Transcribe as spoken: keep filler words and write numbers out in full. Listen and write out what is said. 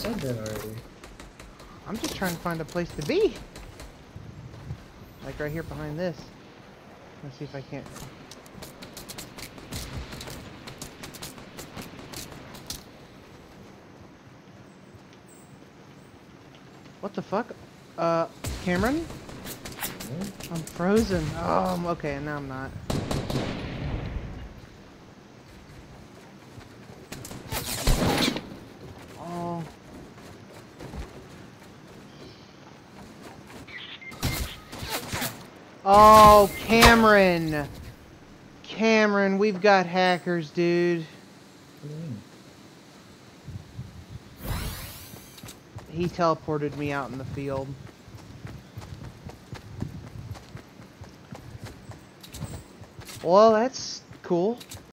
said that already. I'm just trying to find a place to be. Like right here behind this. Let's see if I can't. What the fuck? Uh, Cameron? What? I'm frozen. Oh, I'm okay, now I'm not. Oh. Oh, Cameron! Cameron, we've got hackers, dude. What do you mean? He teleported me out in the field. Well, that's cool.